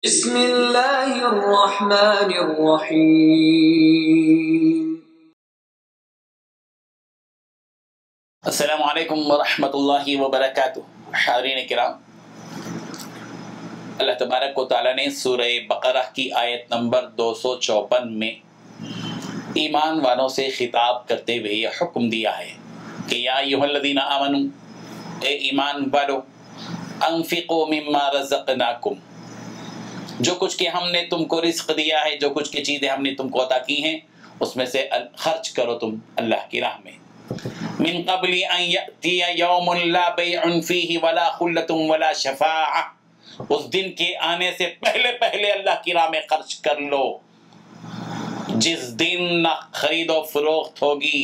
بسم اللہ الرحمن الرحیم۔ السلام علیکم ورحمۃ اللہ وبرکاتہ۔ حاضرین کرام، اللہ تبارک و تعالیٰ نے سورہ بقرہ کی آیت نمبر 254 میں ایمان والوں سے خطاب کرتے ہوئے یہ حکم دیا ہے کہ یا ایھا الذین آمنوا، اے ایمان والو، انفقوا مما رزقناکم، جو کچھ کہ ہم نے تم کو رزق دیا ہے، جو کچھ کی چیزیں ہم نے تم کو عطا کی ہیں، اس میں سے خرچ کرو تم اللہ کی راہ میں۔ من قبل ان یأتی یوم لا بیع فیہ ولا خلۃ ولا شفاعہ، اس دن کے آنے سے پہلے پہلے اللہ کی راہ میں خرچ کر لو جس دن نہ خرید و فروخت ہوگی،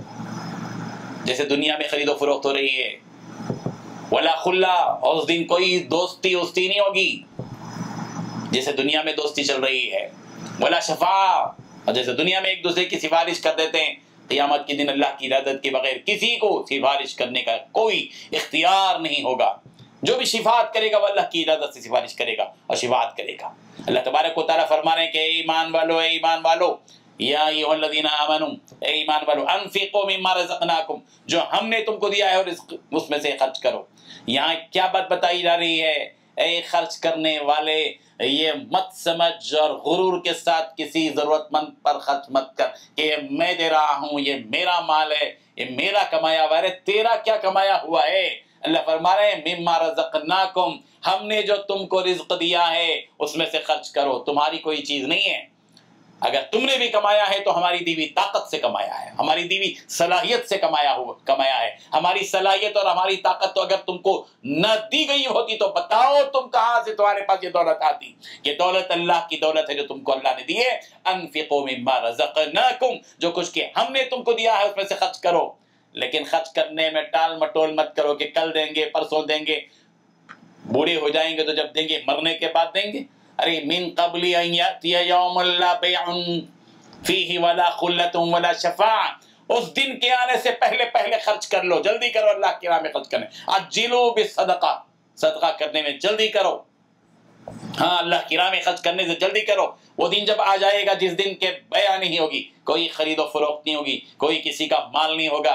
جیسے دنیا میں خرید و فروخت ہو رہی ہے، ولا خلہ، اور اس دن کوئی دوستی نہیں ہوگی جیسے دنیا میں دوستی چل رہی ہے، ولا شفاعہ، اور جیسے دنیا میں ایک دوسرے کی سفارش کر دیتے ہیں، قیامت کے دن اللہ کی اجازت کے بغیر کسی کو سفارش کرنے کا کوئی اختیار نہیں ہوگا۔ جو بھی شفاعت کرے گا وہ اللہ کی اجازت سے سفارش کرے گا اور شفاعت کرے گا۔ اللہ تبارک و تعالیٰ فرما رہے ہیں کہ اے ایمان والو، اے ایمان والو، یا ایھا الذین آمنوا، اے ایمان والو، انفقوا مما رزقناکم، جو ہم نے تم کو دیا ہے اور اس میں سے خرچ کرو۔ یہاں کیا بات بتائی جا رہی ہے؟ اے خرچ کرنے والے، یہ مت سمجھ اور غرور کے ساتھ کسی ضرورت مند پر خرچ مت کر کہ میں دے رہا ہوں، یہ میرا مال ہے، یہ میرا کمایا ہوا ہے۔ تیرا کیا کمایا ہوا ہے؟ اللہ فرما رہے ہیں مما رزقناکم، ہم نے جو تم کو رزق دیا ہے اس میں سے خرچ کرو، تمہاری کوئی چیز نہیں ہے۔ اگر تم نے بھی کمایا ہے تو ہماری دیوی طاقت سے کمایا ہے، ہماری دیوی صلاحیت سے کمایا ہے۔ ہماری صلاحیت اور ہماری طاقت تو اگر تم کو نہ دی گئی ہوتی تو بتاؤ تم کہاں سے تمہارے پاس یہ دولت آتی؟ یہ دولت اللہ کی دولت ہے جو تم کو اللہ نے دی ہے۔ انفقوا مما رزقناکم، جو کچھ کہ ہم نے تم کو دیا ہے اس میں سے خرچ کرو، لیکن خرچ کرنے میں ٹال مٹول مت کرو کہ کل دیں گے، پرسوں دیں گے، بوڑھے ہو جائیں گے تو جب دیں گے، مرنے کے بعد دیں گے۔ ارے من قبل ان یاتی یوم لا بیع فیہ ولا خلۃ ولا شفاعہ، اس دن کے آنے سے پہلے پہلے خرچ کر لو، جلدی کرو اللہ کی راہ میں خرچ کرنے۔ عجلوا بالصدقہ، صدقہ کرنے میں جلدی کرو، ہاں اللہ کی راہ میں خرچ کرنے سے جلدی کرو۔ وہ دن جب آ جائے گا جس دن کے بیع نہیں ہوگی، کوئی خرید و فروخت نہیں ہوگی، کوئی کسی کا مال نہیں ہوگا،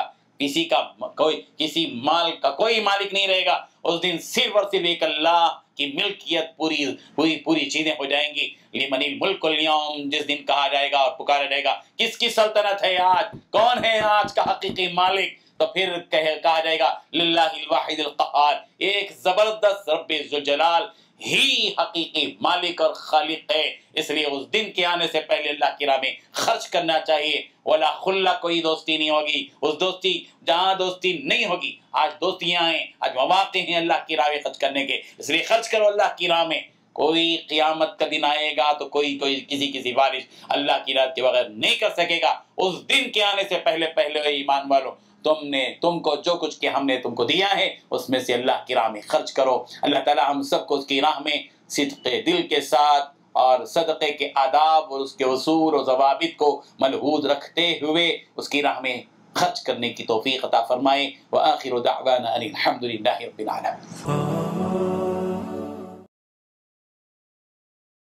کسی مال کا کوئی مالک نہیں رہے گا۔ اس دن صرف اور صرف ایک اللہ کی ملکیت پوری چیزیں ہو جائیں گی۔ لمن الملک اليوم، جس دن کہا جائے گا اور پکارا جائے گا کس کی سلطنت ہے آج، کون ہے آج کا حقیقی مالک، تو پھر کہا جائے گا للہ الواحد القہار، ایک زبردست رب ذوالجلال ہی حقیقی مالک اور خالق ہے۔ اس لیے اس دن کے آنے سے پہلے اللہ کی راہ میں خرچ کرنا چاہیے۔ ولا خلہ، کوئی دوستی نہیں ہوگی، اس دوستی جہاں دوستی نہیں ہوگی، آج دوستیاں ہیں، آج مواقع ہیں اللہ کی راہ میں خرچ کرنے کے، اس لیے خرچ کرو اللہ کی راہ میں۔ کوئی قیامت کا دن آئے گا تو کوئی کسی کی سفارش اللہ کی راہ کے بغیر نہیں کر سکے گا۔ اس دن کے آنے سے پہلے پہلے اے ایمان والو، تم کو جو کچھ کہ ہم نے تم کو دیا ہے اس میں سے اللہ کی راہ میں خرچ کرو۔ اللہ تعالی ہم سب کو اس کی راہ میں صدق دل کے ساتھ اور صدقے کے آداب اور اس کے اصول اور ضوابط کو ملحوظ رکھتے ہوئے اس کی راہ میں خرچ کرنے کی توفیق عطا فرمائے۔ وآخر دعوانا ان الحمد للہ رب العالمین۔